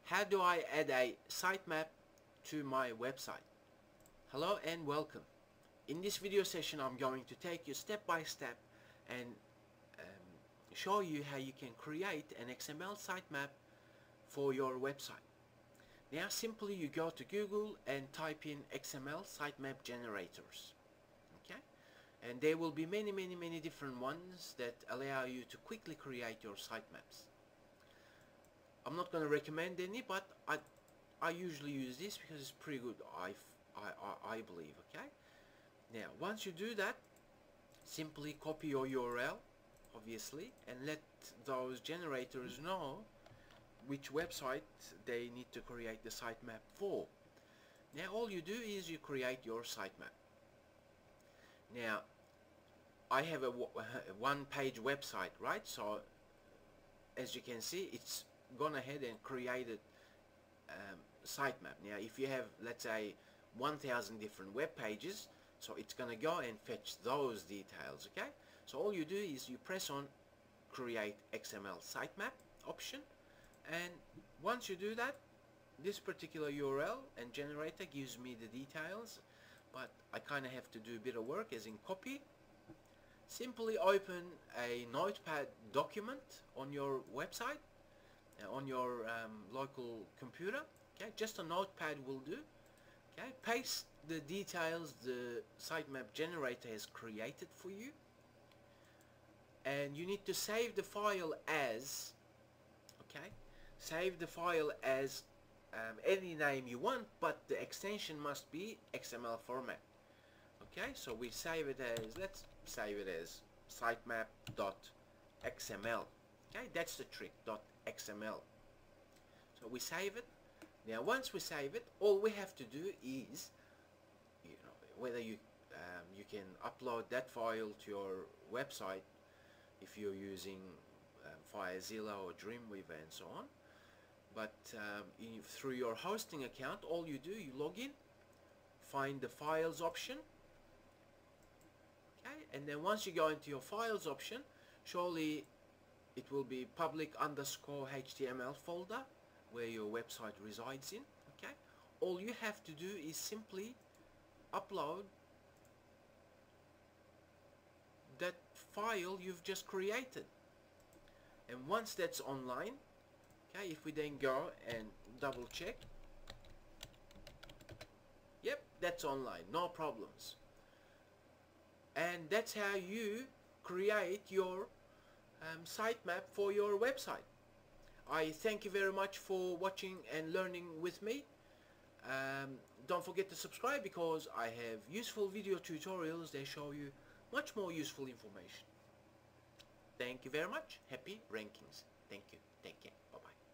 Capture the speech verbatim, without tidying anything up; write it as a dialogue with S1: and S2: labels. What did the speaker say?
S1: How do I add a sitemap to my website? Hello and welcome. In this video session I'm going to take you step by step and um, show you how you can create an X M L sitemap for your website. Now simply you go to Google and type in X M L sitemap generators. Okay? And there will be many many many different ones that allow you to quickly create your sitemaps. I'm not going to recommend any, but I I usually use this because it's pretty good, I, I, I, I believe. Okay, now once you do that, simply copy your U R L obviously and let those generators know which website they need to create the sitemap for. Now all you do is you create your sitemap. Now I have a, a one page website, right? So as you can see, it's gone ahead and created um, sitemap. Now if you have, let's say, one thousand different web pages, so it's gonna go and fetch those details. Okay, so all you do is you press on create X M L sitemap option, and once you do that, this particular U R L and generator gives me the details, but I kind of have to do a bit of work, as in copy. Simply open a notepad document on your website, uh, on your um, local computer. Okay, just a notepad will do. Okay, paste the details the sitemap generator has created for you, and you need to save the file as, okay, save the file as um, any name you want, but the extension must be X M L format. Okay, so we save it as, let's save it as sitemap dot X M L. Okay, that's the trick, .xml. So we save it. Now once we save it, all we have to do is, you know, whether you um, you can upload that file to your website if you're using um, FileZilla or Dreamweaver and so on. But um, in, through your hosting account, all you do, you log in, find the files option. Okay, and then once you go into your files option, surely it will be public underscore H T M L folder where your website resides in. Okay, all you have to do is simply upload that file you've just created, and once that's online, okay, if we then go and double check, yep, that's online, no problems. And that's how you create your um, sitemap for your website. I thank you very much for watching and learning with me. Um, don't forget to subscribe, because I have useful video tutorials that show you much more useful information. Thank you very much. Happy rankings. Thank you. Take care. Bye bye.